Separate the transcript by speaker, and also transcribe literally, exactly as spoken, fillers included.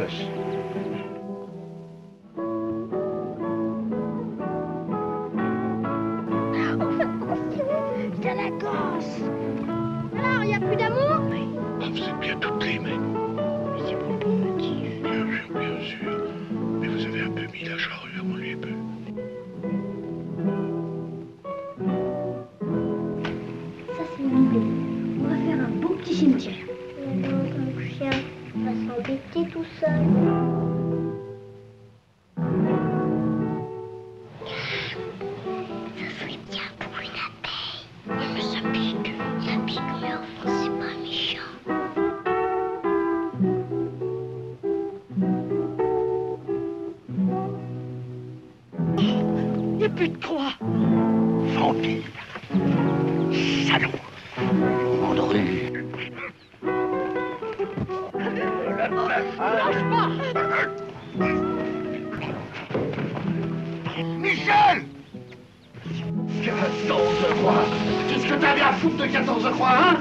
Speaker 1: gosse.
Speaker 2: T'as la gosse. Alors, il n'y a plus d'amour?
Speaker 1: Oui. Ah, vous êtes bien toutes les mêmes.
Speaker 2: Mais c'est pour le bon motif.
Speaker 1: Bien sûr, bien sûr. Mais vous avez un peu mis la charrue avant les bœufs.
Speaker 2: Ça, c'est une idée. On va faire un beau petit cimetière. Mais non, comme chien, on va s'embêter tout seul. Ça serait bien pour une abeille. Oui, mais ça pique. Ça pique, mais au fond, c'est pas méchant. Il n'y a plus de croix.
Speaker 1: Vampire. Salaud. Andru.
Speaker 2: Lâche pas.
Speaker 1: Michel! quatorze croix! Qu'est-ce que t'avais à foutre de quatorze croix, hein?